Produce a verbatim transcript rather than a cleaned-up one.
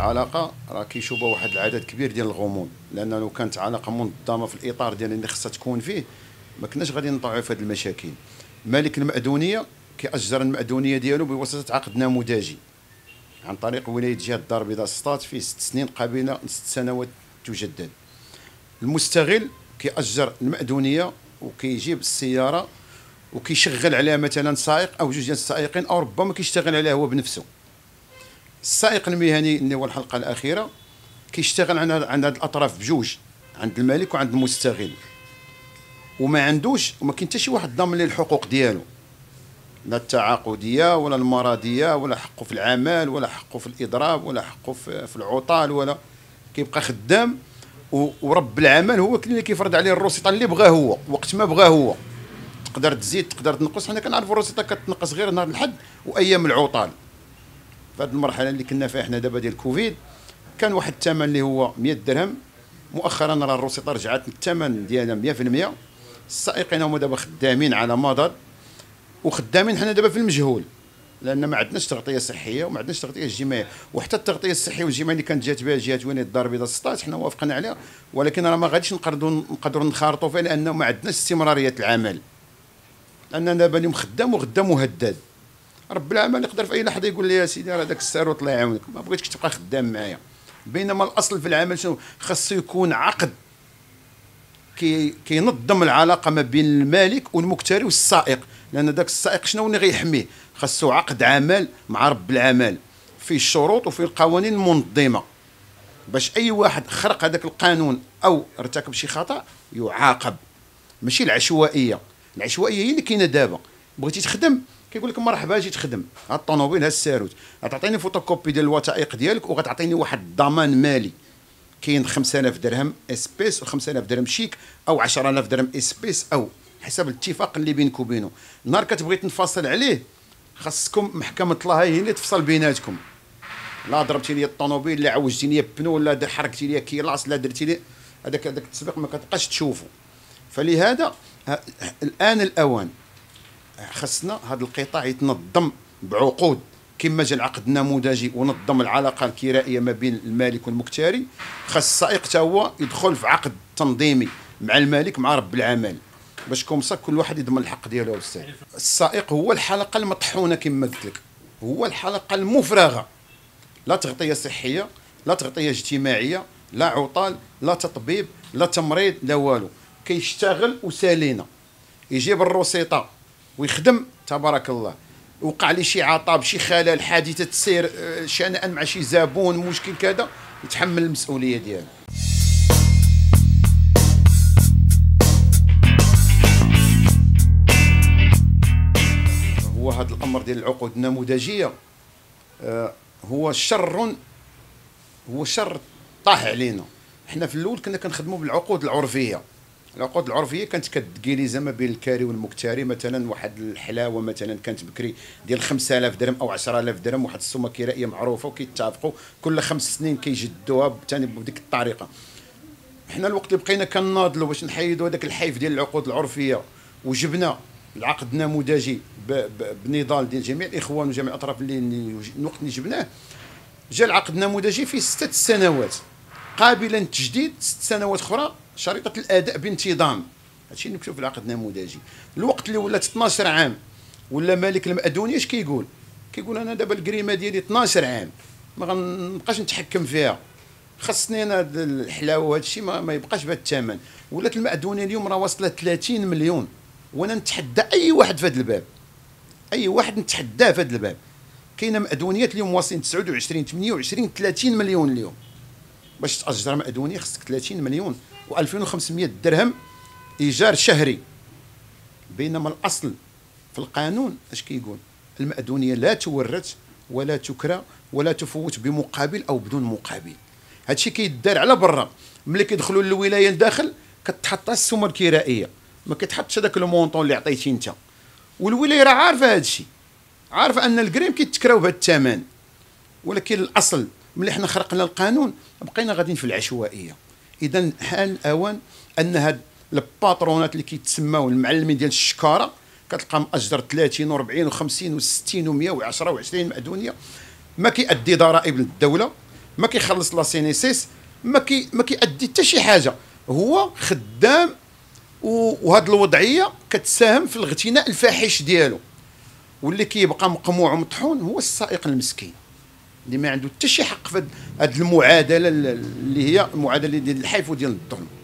العلاقه راه كيشوبها واحد العدد كبير ديال الغموض، لان لو كانت علاقه منظمه في الاطار ديال اللي خصها تكون فيه ما كناش غادي نطلعوا في هذه المشاكل. مالك المأدونيه كيأجر المأدونيه ديالو بواسطه عقد نموذجي عن طريق ولايه جهه الدار البيضاء سطات فيه ست سنين قابله ست سنوات تجدد. المستغل كيأجر المأدونيه وكيجيب السياره وكيشغل عليها مثلا سائق او جوج ديال السائقين، او ربما كيشتغل عليها هو بنفسه. السائق المهني اللي هو الحلقه الاخيره كيشتغل عند عند هاد الاطراف بجوج، عند المالك وعند المستغل، وما عندوش وما كاين حتى شي واحد ضامن ليه الحقوق ديالو، لا التعاقديه ولا المرضيه ولا حقه في العمل ولا حقه في الاضراب ولا حقه في العطال، ولا كيبقى خدام، ورب العمل هو اللي كيفرض عليه الروسيطه اللي بغاه هو وقت ما بغاه هو. تقدر تزيد تقدر تنقص، حنا كنعرفوا الروسيطه كتنقص غير نهار الحد وايام العطال. في هذه المرحله اللي كنا فيها حنا دابا ديال الكوفيد كان واحد الثمن اللي هو مئة درهم، مؤخرا راه الروسيطه رجعت الثمن ديالها مئة في المئة. السائقين هما دابا خدامين على مضض وخدامين حنا دابا في المجهول، لان ما عندناش تغطيه صحيه وما عندناش تغطيه اجتماعيه، وحتى التغطيه الصحيه والاجتماعيه اللي كانت جات بها جهه ولايه الدار البيضاء سطات حنا وافقنا عليها، ولكن راه ما غاديش نقدروا نقدروا نخارطوا فيها لانه ما عندناش استمراريه العمل. لان دابا اليوم خدام وغدا مهدد، رب العمل يقدر في اي لحظه يقول لي يا سيدي راه داك الساروت الله يعاونك ما بغيتكش تبقى خدام معايا. بينما الاصل في العمل شنو؟ خاصو يكون عقد كي كينظم العلاقه ما بين المالك والمكتري والسائق، لان داك السائق شنو اللي غيحميه؟ خاصو عقد عمل مع رب العمل فيه الشروط وفيه القوانين المنظمه، باش اي واحد خرق هذاك القانون او ارتكب شي خطا يعاقب. ماشي العشوائيه، العشوائيه هي اللي كاينه دابا. بغيتي تخدم كيقول لك مرحبا اجي تخدم، ها الطوموبيل ها الساروت، غتعطيني فوتوكوبي ديال الوثائق ديالك وغتعطيني واحد الضمان مالي. كاين خمسة آلاف درهم اسبيس و خمسة آلاف درهم شيك او عشرة آلاف درهم اسبيس او حسب الاتفاق اللي بينك وبينه. نهار كتبغي تنفصل عليه خاصكم محكمه الله هي اللي تفصل بيناتكم. لا ضربتي لي الطوموبيل، لا عوجتي لي بنو، لا حركتي لي كيلاص، لا درتي لي هذاك هذاك التسبيق ما كتبقاش تشوفه. فلهذا الان الاوان خصنا هذا القطاع يتنظم بعقود كما جا العقد النموذجي ونظم العلاقه الكرائيه ما بين المالك والمكتري. خاص السائق حتى هو يدخل في عقد تنظيمي مع المالك مع رب العمل باش كومسا كل واحد يضمن الحق ديالو. الاستاذ السائق هو الحلقه المطحونه كما قلت لك، هو الحلقه المفرغه، لا تغطيه صحيه لا تغطيه اجتماعيه لا عطال لا تطبيب لا تمريض لا والو. كيشتغل وسالينا يجيب الروسيطه ويخدم تبارك الله، وقع لي شي عطب شي خلل حادثه سير شنأا مع شي زبون مشكل كذا يتحمل المسؤوليه ديالو. هو هذا الامر ديال العقود النموذجيه هو شر هو شر طاح علينا. حنا في الاول كنا كنخدموا بالعقود العرفيه. العقود العرفيه كانت كتجيليزا ما بين الكاري والمكتري، مثلا واحد الحلاوه مثلا كانت بكري ديال خمسة آلاف درهم او عشرة آلاف درهم، واحد السمه كرائيه معروفه وكيتفقوا كل خمس سنين كيجدوها ثاني بديك الطريقه. حنا الوقت اللي بقينا كناضلوا باش نحيدوا هذاك الحيف ديال العقود العرفيه وجبنا العقد النموذجي بنضال ديال جميع الاخوان وجميع الاطراف اللي الوقت اللي جبناه جا العقد النموذجي في ستة سنوات قابلا للتجديد، ست سنوات اخرى شريطه الاداء بانتظام. هادشي اللي مكتوب في العقد النموذجي. الوقت اللي ولات اثناش عام ولا مالك المأدونيه اش كيقول؟ كيقول انا دابا الكريمه ديالي اثناش عام ما غنبقاش نتحكم فيها، خاصني انا هاد الحلاوه وهذا الشيء ما, ما يبقاش بهذا الثمن. ولات المأدونيه اليوم راه واصله ثلاثين مليون، وانا نتحدى اي واحد في هذا الباب، اي واحد نتحداه في هذا الباب. كاينه مأدونيات اليوم واصلين تسعة وعشرين ثمانية وعشرين ثلاثين مليون اليوم. باش تأجر مأدونيه خصك ثلاثين مليون وألفين وخمسمائة درهم ايجار شهري. بينما الاصل في القانون اش كيقول؟ المأدونيه لا تورث ولا تكرى ولا تفوت بمقابل او بدون مقابل. هادشي كيدار على برا. ملي كيدخلوا للولايه لداخل كتحط السمه الكرائيه، ما كتحطش هذاك المونطون اللي عطيتي انت. والولايه راه عارفه هادشي، عارفه ان الكريم كيتكراو بهذا الثمن. ولكن الاصل ملي حنا خرقنا القانون بقينا غاديين في العشوائيه. اذا حان الاوان ان هاد الباترونات اللي كيتسماو المعلمين ديال الشكاره كتلقى مأجر ثلاثين وأربعين وخمسين وستين ومئة وعشرة وعشرين مأدونيه، ما كيأدي ضرائب للدوله، ما كيخلص لا سينيسيس، ما كي ما كيأدي حتى شي حاجه، هو خدام. وهذه الوضعيه كتساهم في الاغتناء الفاحش ديالو، واللي كيبقى مقموع ومطحون هو السائق المسكين اللي ما عنده حتى شي حق في هذه المعادله اللي هي المعادله ديال الحيف وديال الظلم.